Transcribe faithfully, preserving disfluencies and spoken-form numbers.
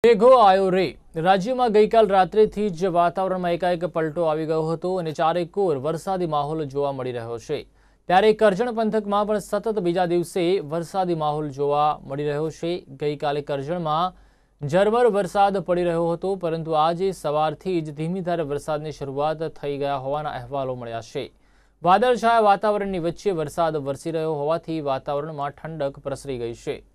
મેઘો આયો રે રાજ્યમાં ગઈકાલ રાત્રેથી જ વાતાવરણમાં એકાએક પલટો આવી ગયો હતો અને ચારેકોર વરસાદી માહોલ જોવા મળી રહ્યો છે। ત્યારે કરજણ પંથકમાં પણ સતત બીજા દિવસે વરસાદી માહોલ જોવા મળી રહ્યો છે। ગઈકાલે કરજણમાં ઝરમર વરસાદ પડી રહ્યો હતો, પરંતુ આજે સવારથી જ ધીમી ધારે વરસાદની શરૂઆત થઈ ગયા હોવાના અહેવાલો મળ્યા છે। વાદળછાયા વાતાવરણની વચ્ચે વરસાદ વરસી રહ્યો હોવાથી વાતાવરણમાં ઠંડક પ્રસરી ગઈ છે।